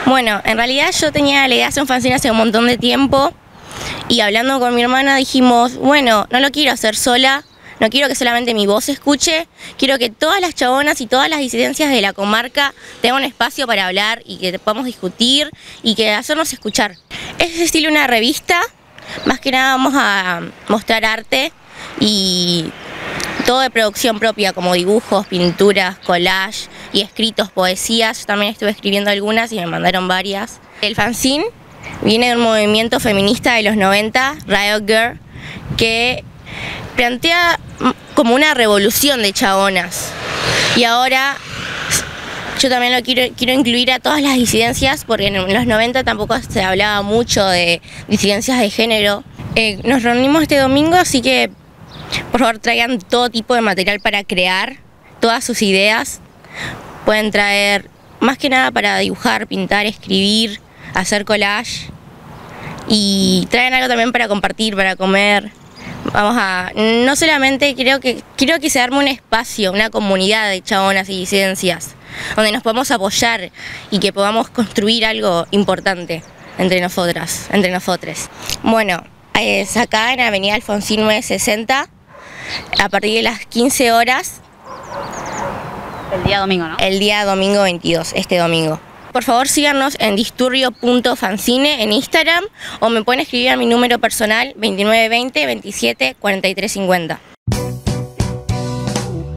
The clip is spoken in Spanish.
Bueno, en realidad yo tenía la idea de hacer un fanzine hace un montón de tiempo y hablando con mi hermana dijimos, bueno, no lo quiero hacer sola, no quiero que solamente mi voz se escuche, quiero que todas las chabonas y todas las disidencias de la comarca tengan un espacio para hablar y que podamos discutir y que hacernos escuchar. Es de estilo una revista, más que nada vamos a mostrar arte y todo de producción propia, como dibujos, pinturas, collage y escritos, poesías. Yo también estuve escribiendo algunas y me mandaron varias. El fanzine viene de un movimiento feminista de los 90, Riot Girl, que plantea como una revolución de chabonas. Y ahora yo también lo quiero incluir a todas las disidencias, porque en los 90 tampoco se hablaba mucho de disidencias de género. Nos reunimos este domingo, así que por favor traigan todo tipo de material para crear, todas sus ideas. Pueden traer más que nada para dibujar, pintar, escribir, hacer collage. Y traen algo también para compartir, para comer. No solamente quiero que se arme un espacio, una comunidad de chabonas y disidencias, donde nos podamos apoyar y que podamos construir algo importante entre nosotras, entre nosotres. Bueno, es acá en Avenida Alfonsín 960, a partir de las 15 horas. El día domingo, ¿no? El día domingo 22, este domingo. Por favor síganos en disturbio.fanzine en Instagram o me pueden escribir a mi número personal 2920 27 43 50.